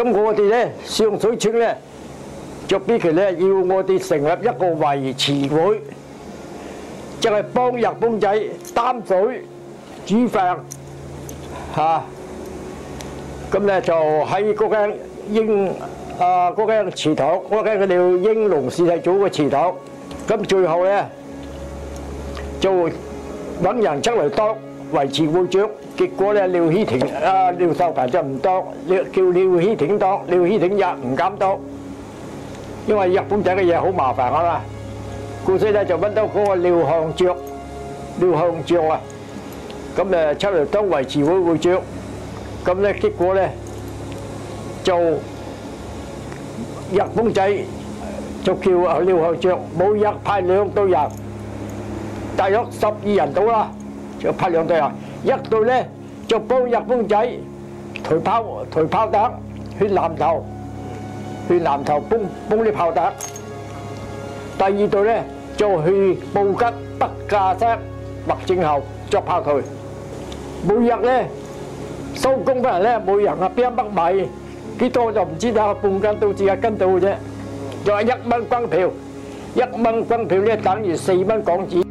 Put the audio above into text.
咁我哋咧上水村咧就俾佢咧要我哋成立一個維持會，就係幫日本仔擔水煮飯嚇。咁咧就喺嗰間嗰間祠堂，嗰間佢哋英龍氏系祖嘅祠堂。咁最後咧就揾人出嚟當維持會長，結果咧廖秀強就唔當，叫廖希挺當，廖希挺又唔敢當，因為日本仔嘅嘢好麻煩啊嘛。故此咧就揾到嗰個廖向將啊，咁誒出嚟當維持會會長。咁咧結果咧就日本仔就叫廖向將每日派2隊人，大約12人到啦，就派2隊人，一隊咧就幫日本仔抬炮彈去南頭幫啲炮彈。第二隊咧就去布吉北架山或正後作炮台。每日咧收工翻嚟咧，每人啊邊一筆米，幾多就唔知啦，半斤到至1斤到嘅啫。就係1蚊軍票，1蚊軍票咧等於4蚊港紙。